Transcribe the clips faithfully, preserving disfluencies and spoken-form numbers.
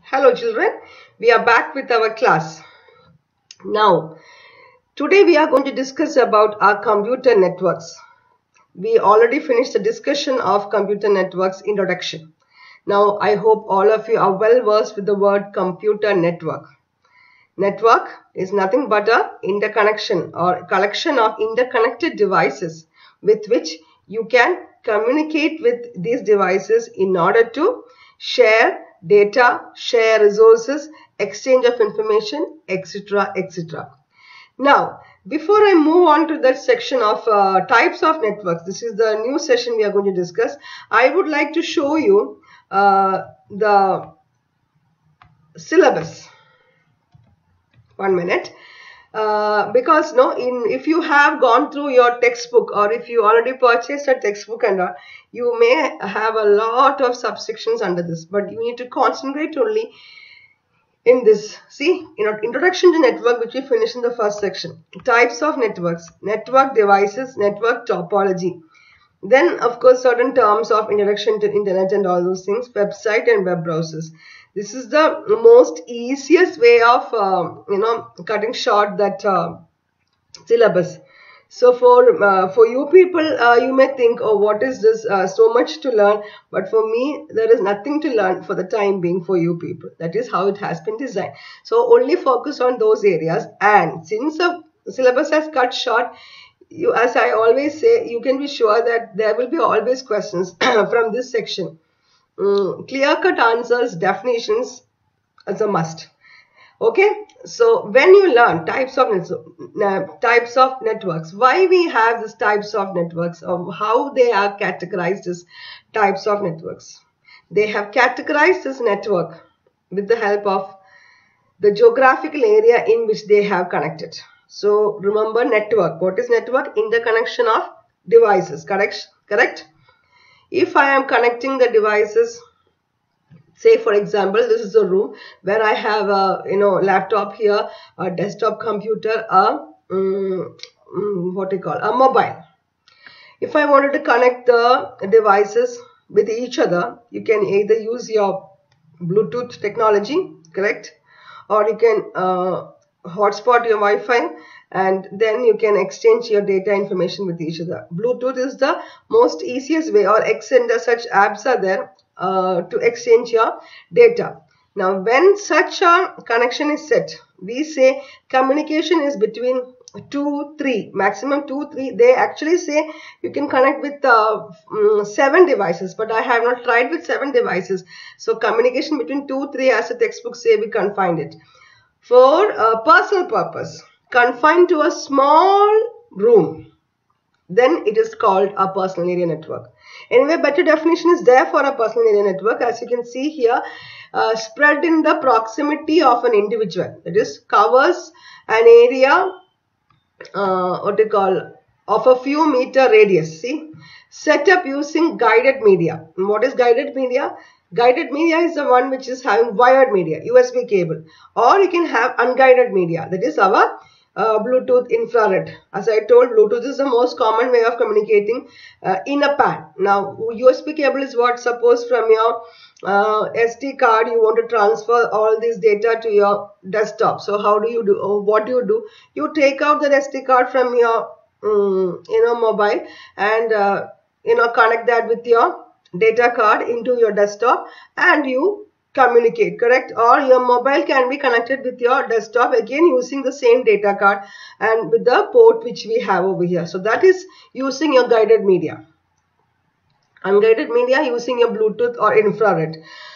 Hello children, we are back with our class. Now, today we are going to discuss about our computer networks. We already finished the discussion of computer networks introduction. Now, I hope all of you are well versed with the word computer network. Network is nothing but a interconnection or collection of interconnected devices with which you can communicate with these devices in order to share data, share resources, exchange of information, et cetera, et cetera. Now, before I move on to that section of uh, types of networks, this is the new session we are going to discuss. I would like to show you uh, the syllabus. One minute. Uh, because no, in if you have gone through your textbook or if you already purchased a textbook and all, you may have a lot of subsections under this, but you need to concentrate only in this. See, you know, introduction to network, which we finished in the first section. Types of networks, network devices, network topology. Then, of course, certain terms of introduction to internet and all those things, website and web browsers. This is the most easiest way of, uh, you know, cutting short that uh, syllabus. So for uh, for you people, uh, you may think, oh, what is this? Uh, so much to learn. But for me, there is nothing to learn for the time being for you people. That is how it has been designed. So only focus on those areas. And since the syllabus has cut short, you, as I always say, you can be sure that there will be always questions from this section. Mm, clear-cut answers, definitions as a must. Okay, so when you learn types of uh, types of networks, why we have these types of networks, or how they are categorized as types of networks. They have categorized this network with the help of the geographical area in which they have connected. So remember, network. What is network? Interconnection of devices. Correct? Correct? If I am connecting the devices, say for example, this is a room where I have a you know laptop here, a desktop computer, a um, what do you call a mobile. If I wanted to connect the devices with each other, you can either use your Bluetooth technology, correct, or you can uh, hotspot your Wi-Fi, and then you can exchange your data information with each other. Bluetooth is the most easiest way, or Xender, such apps are there uh, to exchange your data. Now, when such a connection is set, we say communication is between two, three, maximum two, three. They actually say you can connect with uh, um, seven devices, but I have not tried with seven devices. So communication between two, three, as the textbook say, we can't find it. For a personal purpose, confined to a small room, then it is called a personal area network. Anyway, better definition is there for a personal area network. As you can see here, uh, spread in the proximity of an individual. That is, covers an area, uh, what do you call, of a few meter radius. See, set up using guided media. And what is guided media? Guided media is the one which is having wired media, U S B cable, or you can have unguided media. That is our uh, Bluetooth infrared. As I told, Bluetooth is the most common way of communicating uh, in a pan. Now, U S B cable is what, suppose from your uh, S D card you want to transfer all this data to your desktop. So how do you do, or what do you do? You take out the S D card from your um, you know mobile and uh, you know connect that with your data card into your desktop and you communicate, correct? Or your mobile can be connected with your desktop again using the same data card and with the port which we have over here. So that is using your guided media. Unguided media using your Bluetooth or infrared.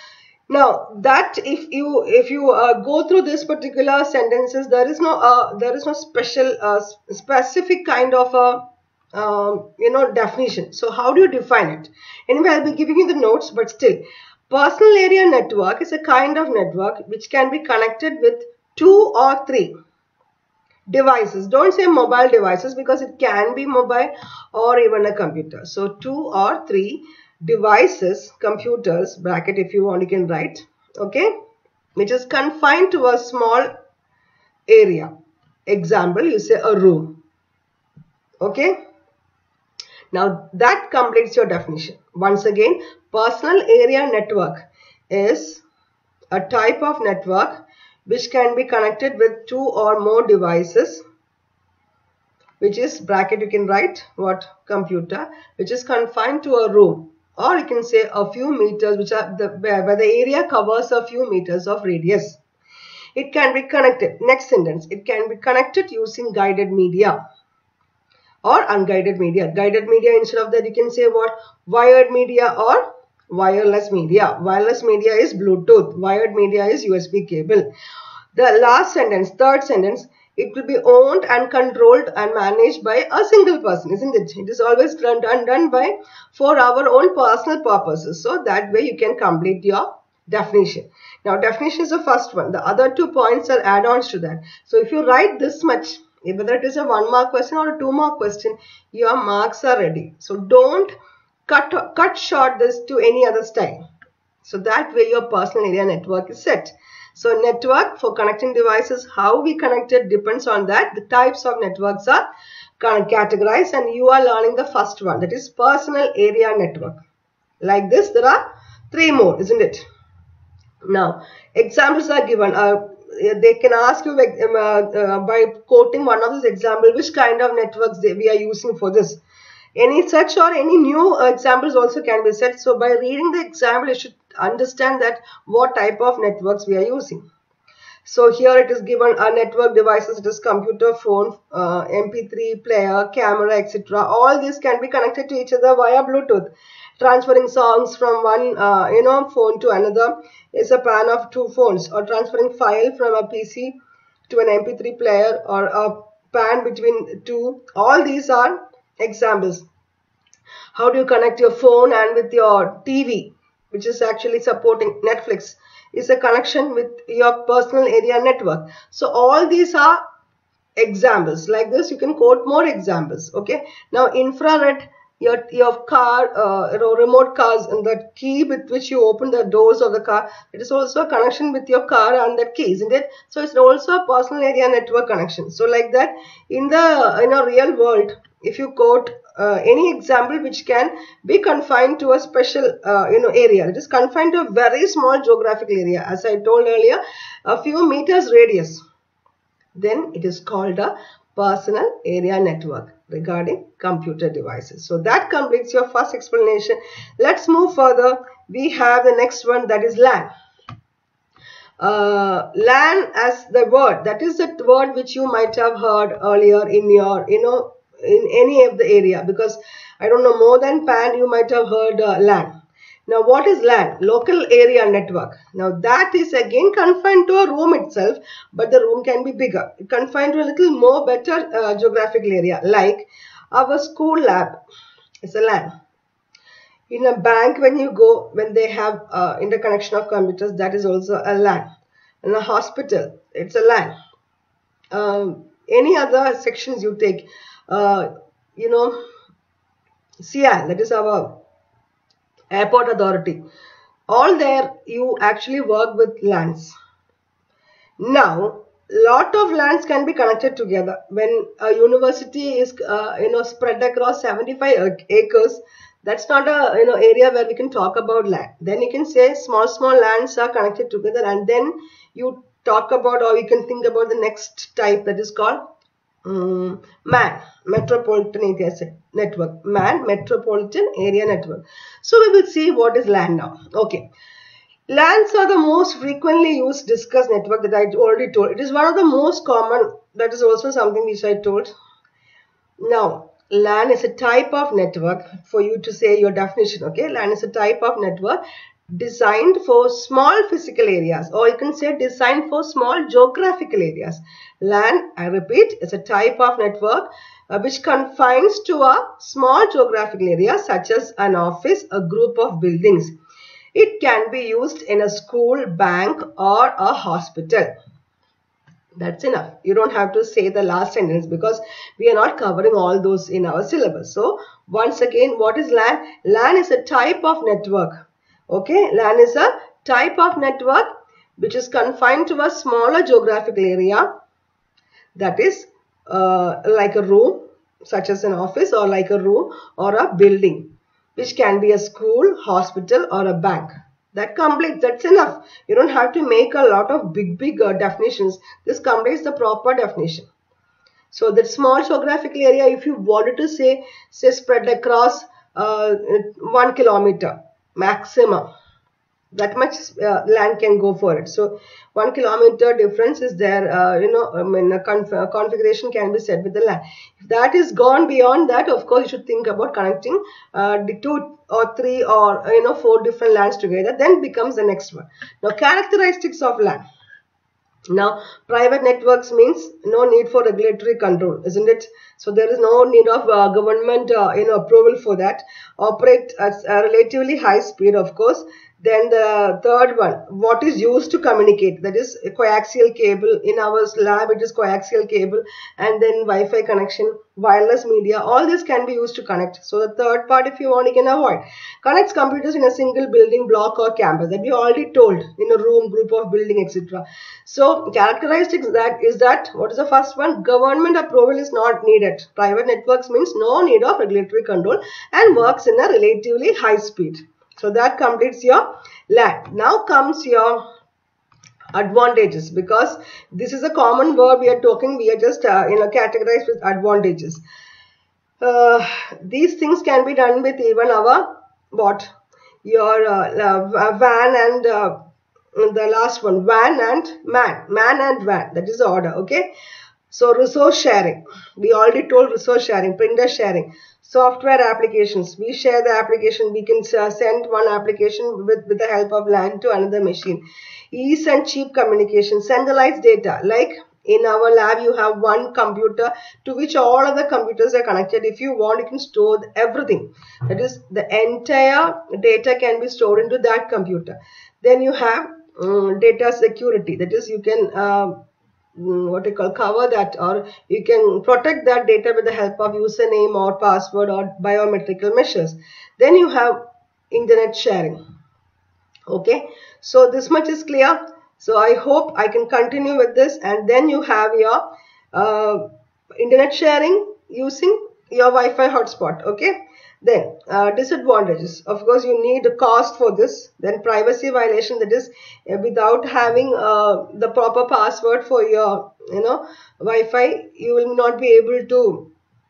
Now that if you if you uh, go through this particular sentences, there is no uh, there is no special uh, specific kind of a Um, you know definition. So how do you define it? Anyway, I'll be giving you the notes, but still, personal area network is a kind of network which can be connected with two or three devices. Don't say mobile devices, because it can be mobile or even a computer. So two or three devices, computers, bracket if you want, you can write, okay, which is confined to a small area. Example, you say a room, okay. Now that completes your definition. Once again, personal area network is a type of network which can be connected with two or more devices, which is bracket you can write what computer, which is confined to a room, or you can say a few meters, which are the where, where the area covers a few meters of radius. It can be connected. Next sentence. It can be connected using guided media or unguided media. Guided media, instead of that you can say what? Wired media or wireless media. Wireless media is Bluetooth. Wired media is U S B cable. The last sentence, third sentence, it will be owned and controlled and managed by a single person, isn't it? It is always done, done, done by for our own personal purposes. So that way you can complete your definition. Now definition is the first one. The other two points are add-ons to that. So if you write this much, whether it is a one mark question or a two mark question, your marks are ready. So don't cut, cut short this to any other style. So that way your personal area network is set. So network for connecting devices, how we connect it depends on that. The types of networks are categorized and you are learning the first one, that is personal area network. Like this there are three more, isn't it? Now examples are given. Uh, they can ask you uh, uh, by quoting one of these examples which kind of networks they, we are using for this. Any such or any new uh, examples also can be set. So by reading the example you should understand that what type of networks we are using. So here it is given a network devices, it is computer, phone, uh, M P three player, camera, et cetera. All these can be connected to each other via Bluetooth. Transferring songs from one uh, you know phone to another is a pan of two phones, or transferring file from a P C to an M P three player, or a pan between two. All these are examples. How do you connect your phone and with your T V, which is actually supporting Netflix, is a connection with your personal area network. So all these are examples. Like this you can quote more examples. Okay, now infrared, your your car uh, remote cars, and the key with which you open the doors of the car, it is also a connection with your car and that key, isn't it? So it's also a personal area network connection. So like that in the in a real world, if you quote uh, any example which can be confined to a special uh, you know area, it is confined to a very small geographical area, as I told earlier, a few meters radius, then it is called a personal area network regarding computer devices. So that completes your first explanation. Let's move further. We have the next one, that is LAN. Uh, LAN as the word, that is the word which you might have heard earlier in your, you know, in any of the area, because I don't know, more than PAN you might have heard uh, LAN. Now what is LAN? Local area network. Now that is again confined to a room itself, but the room can be bigger. Confined to a little more better uh, geographical area, like our school lab is a LAN. In a bank when you go, when they have uh, interconnection of computers, that is also a LAN. In a hospital, it's a LAN. Um, any other sections you take, uh, you know, C I A L, that is our airport authority, all there you actually work with LANs. Now lot of LANs can be connected together. When a university is uh, you know spread across seventy-five acres, that's not a you know area where we can talk about LAN. Then you can say small small LANs are connected together, and then you talk about, or you can think about the next type, that is called um, MAN, Metropolitan Area Network. MAN, Metropolitan Area Network. So we will see what is LAN now. Okay. LANs are the most frequently used discussed network that I already told. It is one of the most common. That is also something which I told. Now, LAN is a type of network, for you to say your definition. Okay, LAN is a type of network designed for small physical areas, or you can say designed for small geographical areas. LAN, I repeat, is a type of network uh, which confines to a small geographical area, such as an office, a group of buildings. It can be used in a school, bank, or a hospital. That's enough. You don't have to say the last sentence, because we are not covering all those in our syllabus. So once again, what is LAN? LAN is a type of network. Okay, LAN is a type of network which is confined to a smaller geographical area, that is uh, like a room, such as an office, or like a room or a building, which can be a school, hospital, or a bank. That completes, that's enough. You don't have to make a lot of big, big uh, definitions. This completes the proper definition. So that small geographical area, if you wanted to say, say spread across uh, one kilometer maximum, that much uh, land can go for it. So one kilometer difference is there, uh, you know, I mean, a conf uh, configuration can be set with the land. If that is gone beyond that, of course, you should think about connecting uh, the two or three or, you know, four different lands together, then becomes the next one. Now, characteristics of land. Now, private networks means no need for regulatory control, isn't it? So there is no need of uh, government, uh, you know, approval for that. Operate at a relatively high speed, of course. Then the third one, what is used to communicate? That is a coaxial cable. In our lab, it is coaxial cable, and then Wi-Fi connection, wireless media. All this can be used to connect. So the third part, if you want, you can avoid. Connects computers in a single building, block, or campus. That we already told, in a room, group of building, et cetera. So characteristics that is that what is the first one? Government approval is not needed. Private networks means no need of regulatory control and works in a relatively high speed. So that completes your LAN. Now comes your advantages, because this is a common word we are talking. We are just uh, you know categorized with advantages. Uh, these things can be done with even our what your uh, uh, W A N and uh, the last one, W A N and MAN, MAN and W A N. That is the order. Okay. So resource sharing. We already told resource sharing, printer sharing. Software applications, we share the application, we can uh, send one application with, with the help of LAN to another machine. Ease and cheap communication, centralized data, like in our lab you have one computer to which all other computers are connected. If you want, you can store everything. That is, the entire data can be stored into that computer. Then you have um, data security, that is, you can uh, what you call cover that, or you can protect that data with the help of username or password or biometrical measures. Then you have internet sharing. Okay, so this much is clear. So I hope I can continue with this, and then you have your uh, internet sharing using your Wi-Fi hotspot. Okay. Then uh, disadvantages, of course you need a cost for this. Then privacy violation, that is uh, without having uh, the proper password for your you know Wi-Fi, you will not be able to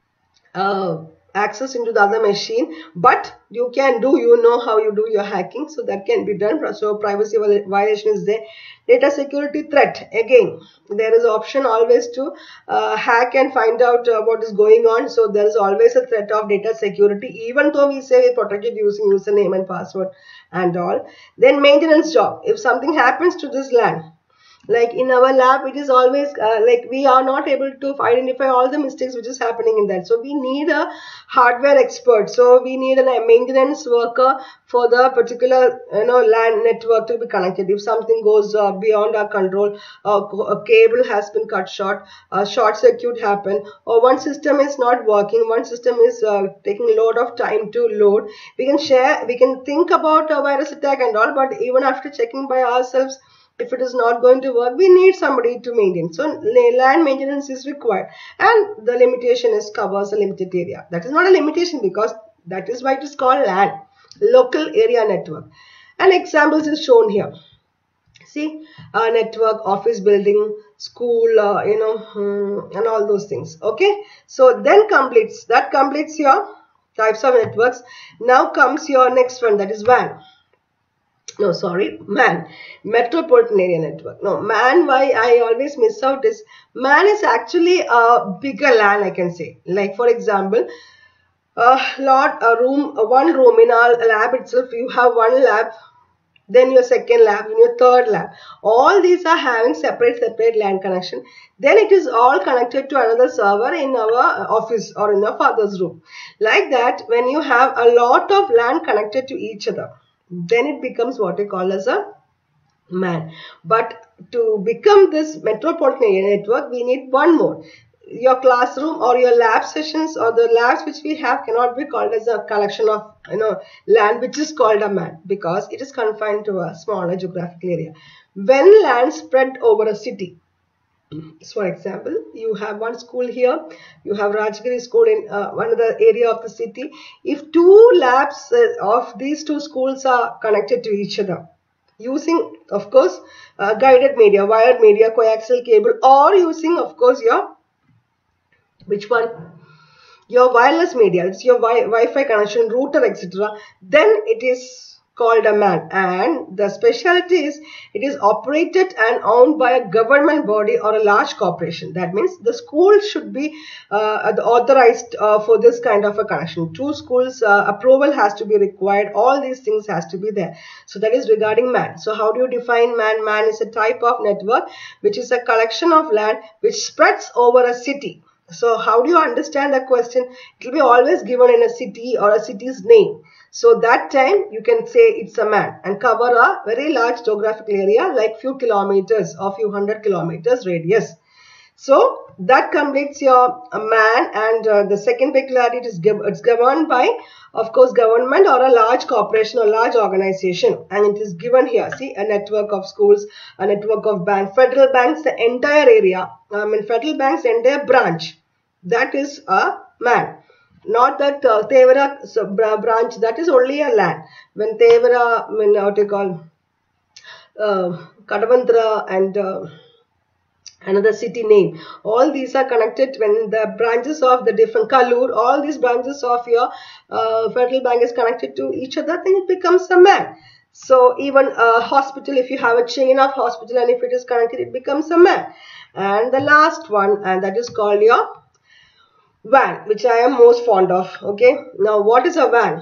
uh, access into the other machine, but you can do, you know how you do your hacking, so that can be done. So privacy violation is there. Data security threat, again there is option always to uh, hack and find out uh, what is going on. So there is always a threat of data security, even though we say we protected using username and password and all. Then maintenance job, if something happens to this LAN, like in our lab, it is always uh, like we are not able to identify all the mistakes which is happening in that. So we need a hardware expert. So we need a maintenance worker for the particular you know LAN network to be connected. If something goes uh, beyond our control, uh, a cable has been cut short, a short circuit happened, or one system is not working, one system is uh, taking a lot of time to load, we can share, we can think about a virus attack and all, but even after checking by ourselves, if it is not going to work, we need somebody to maintain. So LAN maintenance is required, and the limitation is covers a limited area. That is not a limitation, because that is why it is called LAN, local area network. And examples is shown here. See, uh, network, office building, school, uh, you know, hmm, and all those things. Okay, so then completes that completes your types of networks. Now comes your next one, that is W A N. No, sorry, MAN, Metropolitan Area Network. No, MAN, why I always miss out is, MAN is actually a bigger LAN, I can say. Like for example, a lot, a room, one room in our lab itself, you have one lab, then your second lab, then your third lab. All these are having separate, separate LAN connection. Then it is all connected to another server in our office or in our father's room. Like that, when you have a lot of LAN connected to each other, then it becomes what we call as a MAN. But to become this metropolitan area network, we need one more. Your classroom or your lab sessions or the labs which we have cannot be called as a collection of you know LAN, which is called a MAN, because it is confined to a smaller geographical area. When LAN spread over a city, so for example, you have one school here, you have Rajgiri school in uh, one other area of the city. If two labs uh, of these two schools are connected to each other, using, of course, uh, guided media, wired media, coaxial cable, or using, of course, your, which one? Your wireless media, it's your wi Wi-Fi connection, router, et cetera. Then it is called a MAN, and the specialty is it is operated and owned by a government body or a large corporation. That means the school should be uh, authorized uh, for this kind of a connection. Two schools uh, approval has to be required. All these things has to be there. So that is regarding MAN. So how do you define MAN? MAN is a type of network which is a collection of land which spreads over a city. So how do you understand the question? It will be always given in a city or a city's name. So that time you can say it's a MAN and cover a very large geographical area like few kilometers or few hundred kilometers radius. So that completes your uh, MAN, and uh, the second peculiarity, it is it's governed by, of course, government or a large corporation or large organization, and it is given here. See, a network of schools, a network of banks, federal banks, the entire area. I mean, federal banks, entire branch. That is a MAN. Not that uh, Tevara so, branch, that is only a land. When Tevara, I mean, what you call, uh, Kadavantra and uh, another city name, all these are connected when the branches of the different Kalur, all these branches of your uh, federal bank is connected to each other, then it becomes a MAN. So even a hospital, if you have a chain of hospital and if it is connected, it becomes a MAN. And the last one, and that is called your WAN, which I am most fond of. Okay, now what is a WAN?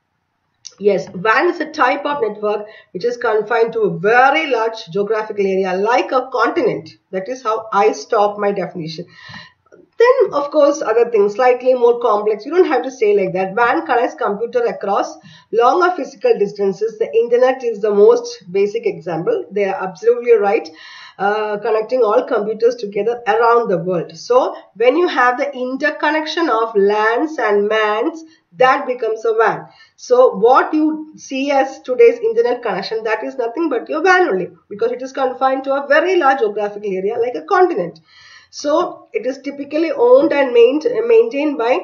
Yes, WAN is a type of network which is confined to a very large geographical area like a continent. That is how I stop my definition. Then, of course, other things slightly more complex. You don't have to say like that. WAN connects computer across longer physical distances. The internet is the most basic example. They are absolutely right. Uh, connecting all computers together around the world. So when you have the interconnection of LANs and MANs, that becomes a WAN. So what you see as today's internet connection, that is nothing but your WAN only, because it is confined to a very large geographical area like a continent. So it is typically owned and maintained by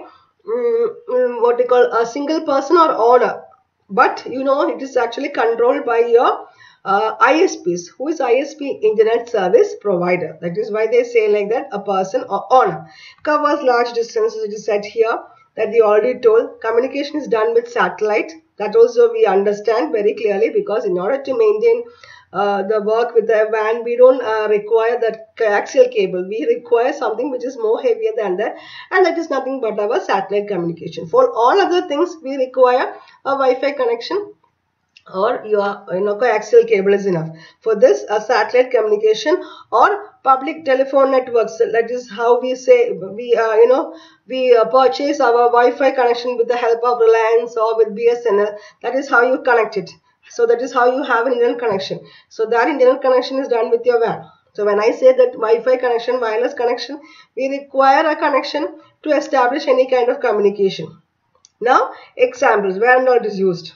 um, what they call a single person or owner. But you know, it is actually controlled by your Uh, I S Ps. Who is I S P? Internet Service Provider. That is why they say like that, a person or owner. Covers large distances. It is said here that we already told. Communication is done with satellite. That also we understand very clearly, because in order to maintain uh, the work with the WAN, we don't uh, require that coaxial cable. We require something which is more heavier than that, and that is nothing but our satellite communication. For all other things, we require a Wi-Fi connection, or your you know coaxial cable is enough. For this, a satellite communication or public telephone networks, that is how we say we uh, you know we uh, purchase our Wi-Fi connection with the help of Reliance or with B S N L. That is how you connect it. So that is how you have an internet connection. So that internet connection is done with your WAN. So when I say that Wi-Fi connection, wireless connection, we require a connection to establish any kind of communication. Now examples where not is used.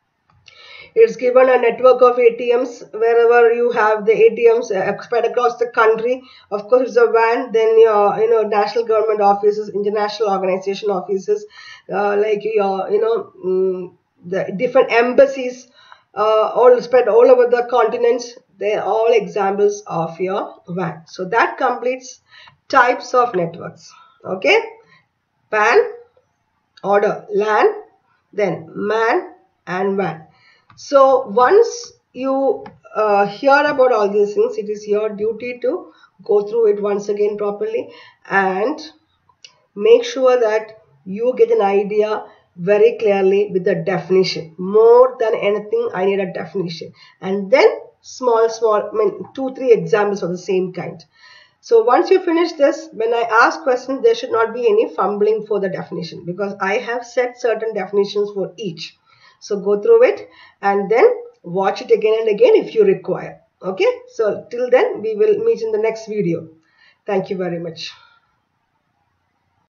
It's given a network of A T Ms wherever you have the A T Ms uh, spread across the country. Of course, it's a WAN. Then your you know national government offices, international organization offices, uh, like your you know um, the different embassies, uh, all spread all over the continents. They're all examples of your WAN. So that completes types of networks. Okay, WAN, order LAN, then MAN and WAN. So once you uh, hear about all these things, it is your duty to go through it once again properly and make sure that you get an idea very clearly with the definition. More than anything, I need a definition, and then small small I mean two three examples of the same kind. So once you finish this, when I ask questions, there should not be any fumbling for the definition, because I have set certain definitions for each. So go through it and then watch it again and again if you require. Okay. So till then, we will meet in the next video. Thank you very much.